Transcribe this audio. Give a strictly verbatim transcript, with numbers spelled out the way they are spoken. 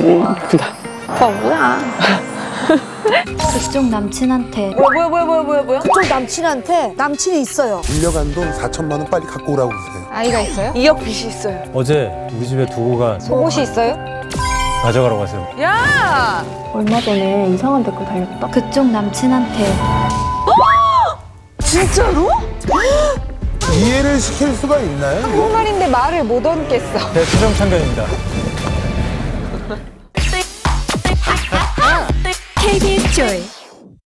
오빠 뭐야? 그쪽 남친한테 뭐야 뭐야 뭐야 뭐야 뭐야? 그쪽 남친한테 남친이 있어요. 빌려간 돈 사천만 원 빨리 갖고 오라고 그러세요. 아이가 있어요? 이억 빚이 있어요. 어제 우리 집에 두고 간 속옷이 있어요? 가져가라고 하세요. 야! 얼마 전에 이상한 댓글 달렸다. 그쪽 남친한테 진짜로? 이해를 시킬 수가 있나요? 한국말인데 말을 못 얹겠어. 대수정 참견입니다. 케이비에스 조이